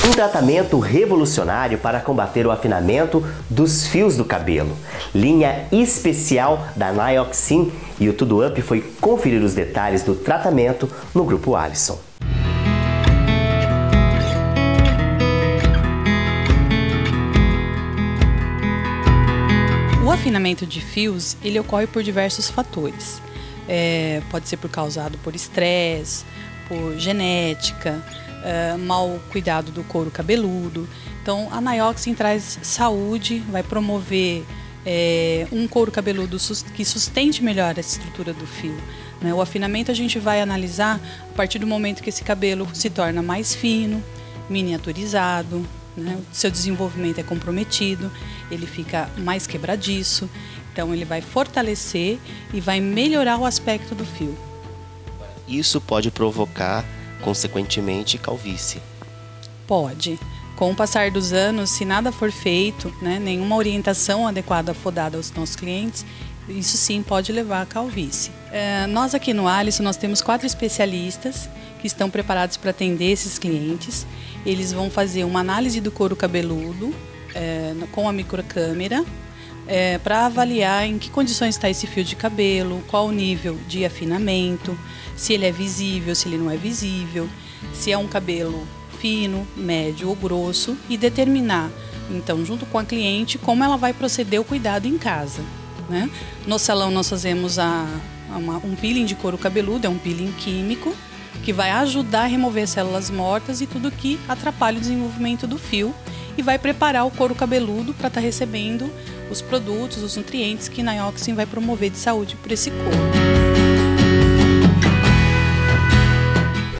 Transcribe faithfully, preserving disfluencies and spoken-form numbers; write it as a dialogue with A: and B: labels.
A: Um tratamento revolucionário para combater o afinamento dos fios do cabelo. Linha especial da Nioxin, e o Tudo Up foi conferir os detalhes do tratamento no Grupo Alisson.
B: O afinamento de fios, ele ocorre por diversos fatores. É, pode ser por causado por estresse, por genética, é, mau cuidado do couro cabeludo. Então, a Nioxin traz saúde, vai promover é, um couro cabeludo que sustente melhor a estrutura do fio. Né? O afinamento a gente vai analisar a partir do momento que esse cabelo se torna mais fino, miniaturizado, né? O seu desenvolvimento é comprometido, ele fica mais quebradiço, então ele vai fortalecer e vai melhorar o aspecto do fio.
A: Isso pode provocar, consequentemente, calvície? Pode.
B: Com o passar dos anos, se nada for feito, né, nenhuma orientação adequada for dada aos nossos clientes, isso sim pode levar à calvície. É, nós aqui no Alisson, nós temos quatro especialistas que estão preparados para atender esses clientes. Eles vão fazer uma análise do couro cabeludo é, com a microcâmera é, para avaliar em que condições está esse fio de cabelo, qual o nível de afinamento, se ele é visível, se ele não é visível, se é um cabelo fino, médio ou grosso, e determinar, então, junto com a cliente, como ela vai proceder o cuidado em casa. Né? No salão nós fazemos a, a uma, um peeling de couro cabeludo, é um peeling químico, que vai ajudar a remover células mortas e tudo que atrapalha o desenvolvimento do fio e vai preparar o couro cabeludo para estar recebendo os produtos, os nutrientes que a Nioxin vai promover de saúde para esse couro.